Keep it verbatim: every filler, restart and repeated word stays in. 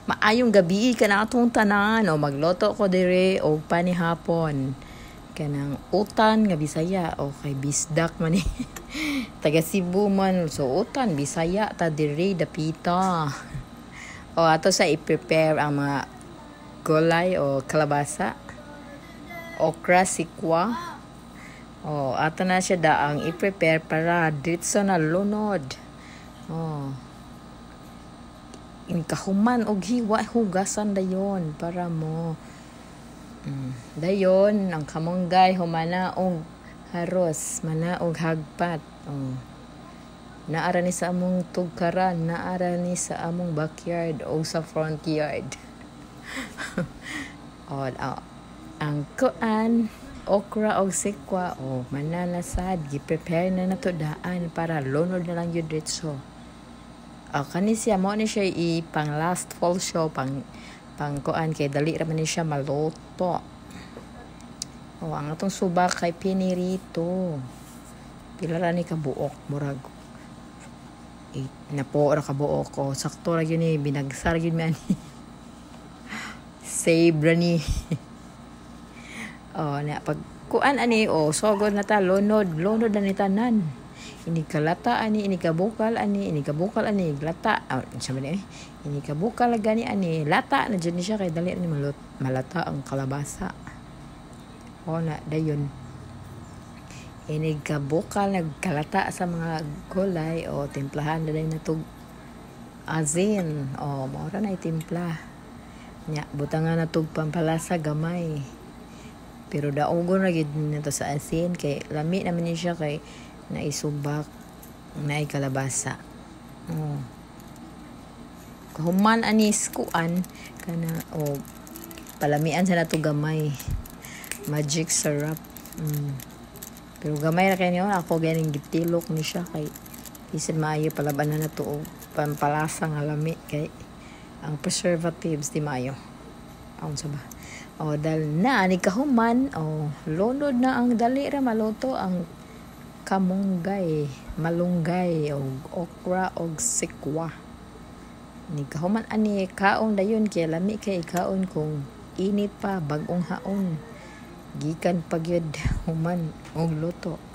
Maayong gabi ka na atong tanan o magloto ko dire o panihapon. Kanang utan nga Bisaya o kay bisdak man ni. Taga Cebu man so utan Bisaya ta dire dapita. O ato sa i-prepare ang mga gulay o kalabasa. Okra, sikwa. O ato na siya daang i-prepare para diretso na lunod. Oh. Inkahuman og hiwa hugasan dayon para mo mm. Dayon ang kamonggay humana og haros mana og hagpat oh. Naara ni sa among tugkaran, naara ni sa among backyard o sa front yard. oh, oh. Ang kuan okra og sikwa oh manalasad gi-prepare na nato daan para lunod na lang yun diretso. Oh, kani siya mo ni siya i pang last fall show pang pang kuan kay dali ra man ni siya maluto. Oh, ang atong subak kay pinirito. Pila ra ni kabuok murag. Eh, napo ra kabuok ko. Oh, sakto ra gyud ni binagsar gyud man. Save ra ni. oh, na pag kuan ani oh sogod na ta lunod, lunod na ni tanan. Ini kalata ani, ini kabukal ani, ini kabukal ani, lata. Ah, sabi ni, ini kabukal gani ani, lata na dyan siya kay dali ni malot, malata ang kalabasa. O na, dayon. Ini kabukal nagkalata sa mga gulay o timplahan na na tug azin. O, maura na itimpla. Nya, butangan na tug pampalasa gamay. Pero daugon na gid nito sa asin kay lami naman ni siya kay na isubak na kalabasa. Oh. Kahuman anis kuan kana o oh, palamian sa nato gamay. Magic syrup. Mm. Pero gamay ra kay niyo ako ganing gitilok ni siya kay isin maayo palaban na nato og pampalasa nga lami kay ang preservatives di maayo. Aun sa ba? O oh, dal na ani kahuman o oh, lunod na ang dali ra maluto ang kamunggay, malunggay, o okra, o sikwa. Ni kahuman ani kaon dayon kay lami kay kaon kung init pa bagong haon. Gikan pagyud human og luto.